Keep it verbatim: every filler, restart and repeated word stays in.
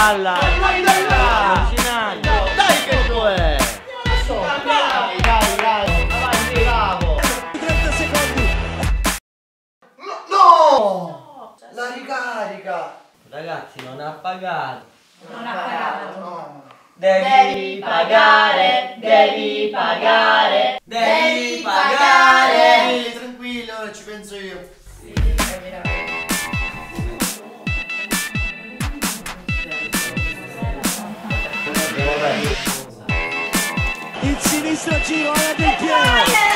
palla! Dai, dai, dai! Dai che tu è! Dai, dai, dai! Avanti, bravo! trenta secondi! No! La ricarica! Ragazzi, non ha pagato! Non ha pagato. No! Devi pagare, devi pagare, devi pagare. Ehi, tranquillo, ora ci penso io. Sì, è veramente. Il sinistro giro, ora del pieno!